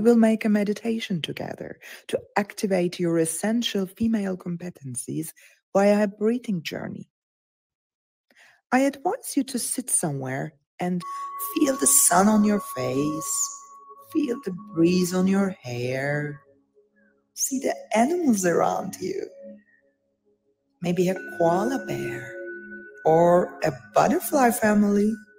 will make a meditation together to activate your essential female competencies via a breathing journey. I advise you to sit somewhere and feel the sun on your face, feel the breeze on your hair, see the animals around you. Maybe a koala bear or a butterfly family